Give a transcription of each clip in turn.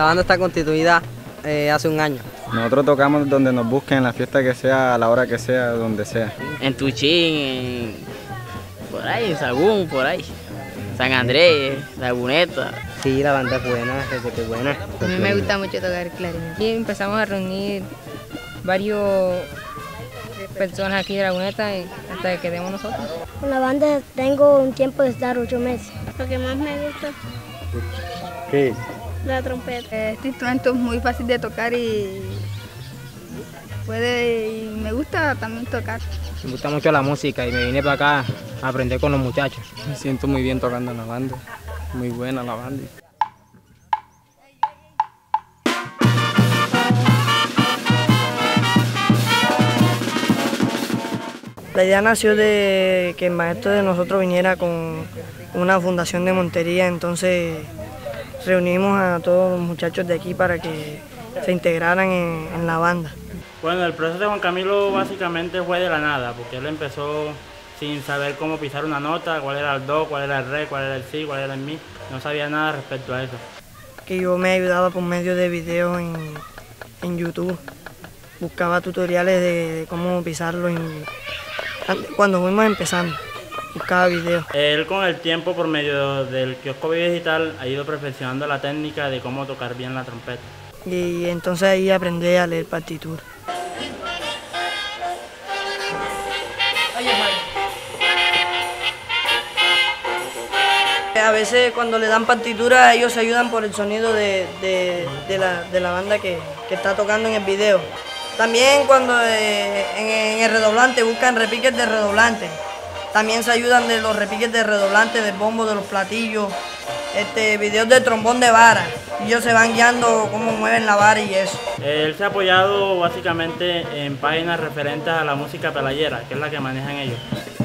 La banda está constituida hace un año. Nosotros tocamos donde nos busquen, en la fiesta que sea, a la hora que sea, donde sea. En Tuchín, por ahí, en Sagún, por ahí. San Andrés, Laguneta. Sí, la banda es buena, es buena. A mí me gusta mucho tocar clarinete. Y empezamos a reunir varios personas aquí de Laguneta hasta que quedemos nosotros. Con la banda tengo un tiempo de estar 8 meses. Lo que más me gusta ¿Qué? la trompeta. Este instrumento es muy fácil de tocar y me gusta también tocar. Me gusta mucho la música y me vine para acá a aprender con los muchachos. Me siento muy bien tocando en la banda, muy buena la banda. La idea nació de que el maestro de nosotros viniera con una fundación de Montería, entonces reunimos a todos los muchachos de aquí para que se integraran en la banda. Bueno, el proceso de Juan Camilo básicamente fue de la nada, porque él empezó sin saber cómo pisar una nota, cuál era el do, cuál era el re, cuál era el si, cuál era el mi, no sabía nada respecto a eso. Que yo me ayudaba por medio de videos en YouTube, buscaba tutoriales de cómo pisarlo cuando fuimos empezando, buscaba videos. Él con el tiempo, por medio del kiosco Video Digital, ha ido perfeccionando la técnica de cómo tocar bien la trompeta. Y entonces ahí aprendí a leer partituras. A veces cuando le dan partitura ellos se ayudan por el sonido de la banda que está tocando en el video. También cuando en el redoblante buscan repiques de redoblante. También se ayudan de los repiques de redoblante, del bombo, de los platillos. Videos de trombón de vara. Ellos se van guiando cómo mueven la vara y eso. Él se ha apoyado básicamente en páginas referentes a la música pelayera, que es la que manejan ellos.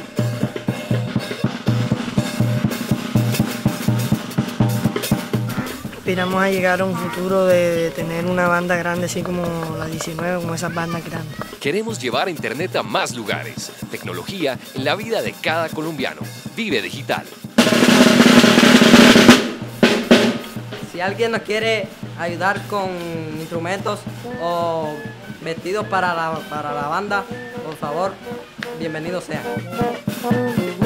Aspiramos a llegar a un futuro de tener una banda grande así como la 19, como esas bandas grandes. Queremos llevar Internet a más lugares. Tecnología en la vida de cada colombiano. Vive Digital. Si alguien nos quiere ayudar con instrumentos o vestidos para la banda, por favor, bienvenidos sean.